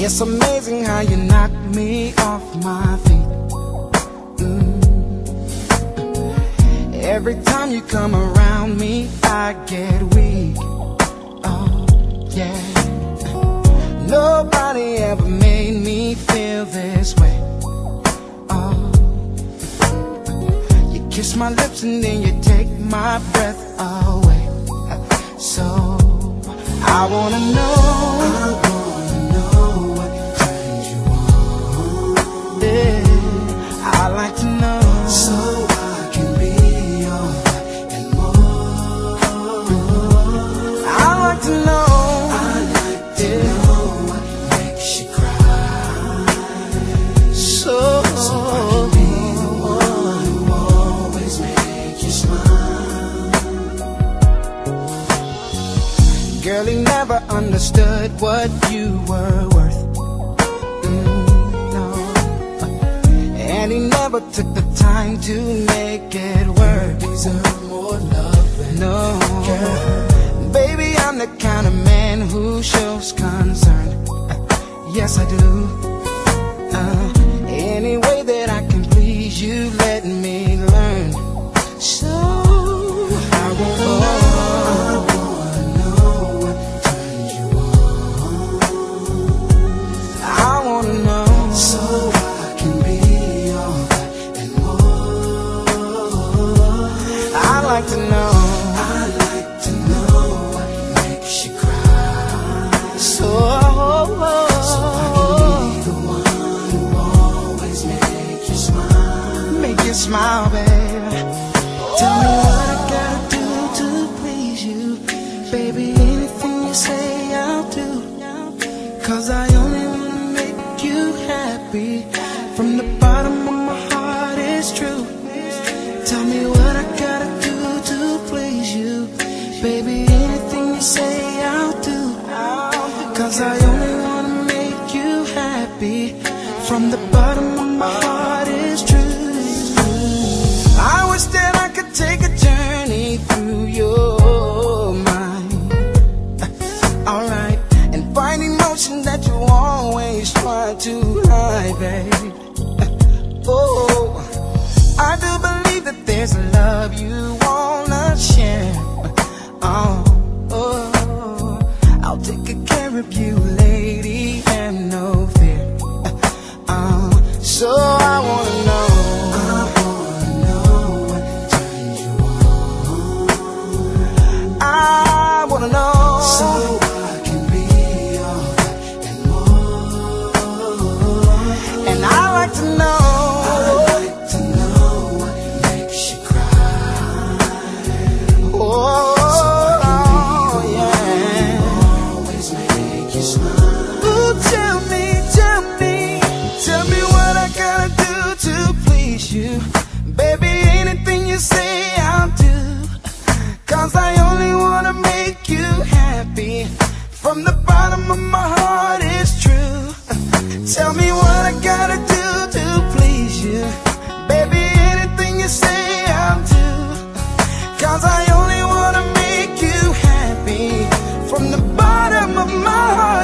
It's amazing how you knock me off my feet. Every time you come around me, I get weak. Oh, yeah. Nobody ever made me feel this way. Oh, you kiss my lips and then you take my breath away. So I wanna know what turns you on. Yeah, I like to know, so I can be alright and more. I like to know. I like to know what makes you cry. So I can be the one who always makes you smile. Girl, he never understood what you were worth. No. And he never took the time to make it work. Deserve more love. No, girl. Baby, I'm the kind of man who shows concern. Yes, I do. Any way that I can please you, let me learn. So I wanna know what turns you on. I wanna know, so I can be alright and more. I like to know. I like to know what makes you cry. So I can be the one who always make you smile. Make you smile, baby. Tell me what I gotta do to please you. Baby, anything you say I'll do. 'Cause I only wanna make you happy. From the bottom of my heart, it's true. Tell me what I gotta do to please you. Baby, anything you say I'll do. 'Cause I only wanna make you happy. From the bottom of my heart, it's true. I wish that I could take a journey through your mind. Alright, and find emotion that you always try to hide, babe. Oh, I do believe that there's a love you wanna share. Oh, I'll take good care of you, lady, and no fear. So I wanna know. I wanna know, so I can be alright and more. And I like to know. I like to know what makes you cry. Oh, so I can be the one who always make you smile. Ooh, tell me what I gotta do to please you. Baby, anything you say I'll do. 'Cause I only wanna make you happy. From the bottom of my heart, it's true. Tell me what I gotta do to please you. Baby, anything you say I'll do. 'Cause I only wanna make you happy. From the bottom of my heart.